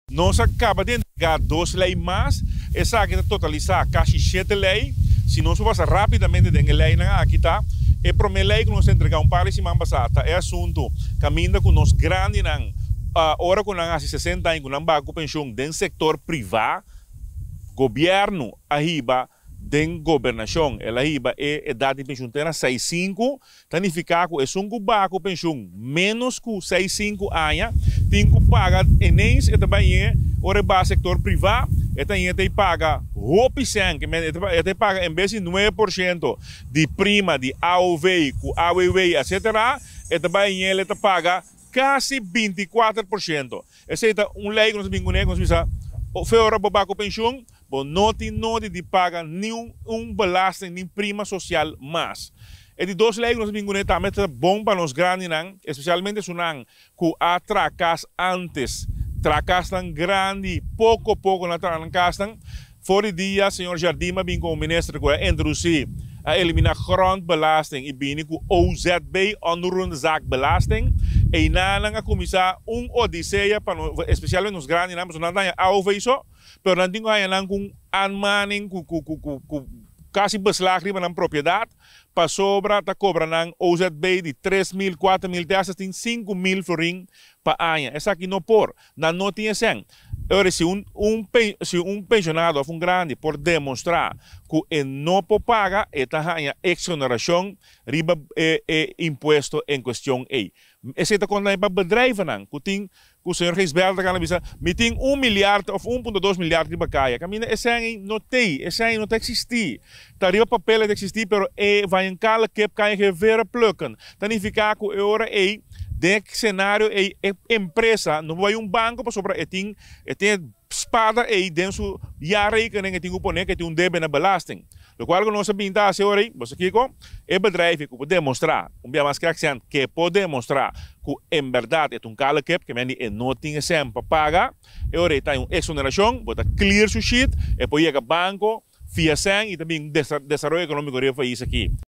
Nós acaba de entregar 2 leis mais, essa aqui totaliza casi 7 leis. Se nós passar rapidamente dentro da lei, aqui está. E a primeira lei que nós entregamos um par de semanas passadas é assunto caminha com nós grande, hora que nós 60 anos, que nós vamos pensão dentro do setor privado, governo, arriba, dentro governação, ela arriba é idade de pensão tem 65, significa que é um baco pensão menos que 65 anos, tem que pagar enes e também ora para setor privado, e também tem que pagar roupa que tem paga em vez de 9% de prima de AOV, AWW, etc. E também ele paga quase 24%. Essa é uma lei que nós vimos que nós vimos fora para pensão, não tem de pagar nenhum belasting, nem prima social mais. E de 2 leis que nós vimos também é bom para nós grandes, especialmente se nós que atracas antes, tracas tão grande, pouco a pouco na tracas. Fora dia, senhor Jardim, vim com o ministro que introduzir a eliminar grondbelasting e bem com OZB, ondergrondzaakbelasting. E na a começar odisseia para especialmente nos grandes, nós não temos AOV isso, mas nós temos com anmaning, com quase beslag na propriedade, para sobra, está cobrando OZB de 3.000, 4.000, até 5.000 florim para ano. Essa aqui não por, não tinha sem. Agora, se um pensionado ou grande por demonstrar que ele não pode pagar, ele tem exoneração riba imposto em questão aí. Essa é a conta para bedrijven, que o senhor Gisbert kan bisa, tem 1 miljard of 1,2 miljard riba kaya. Camina, essa não tem, essa não existe. Tá riba papel de existir, pero vai em cala que kaya que vera plukken. Significa que agora é de cenário é empresa, não vai banco para sobrar, tem espada aí dentro jaren que nem tem que poner que tem débito na belasting. O qual que nós sabemos a senhora aí, você aqui com é bedrijf que pode demonstrar, mais que pode demonstrar que em verdade é cala que não tem sempre para pagar, e agora tem exoneração, bota clear su sheet, e pode ir ao banco, via e também desenvolvimento econômico de país aqui.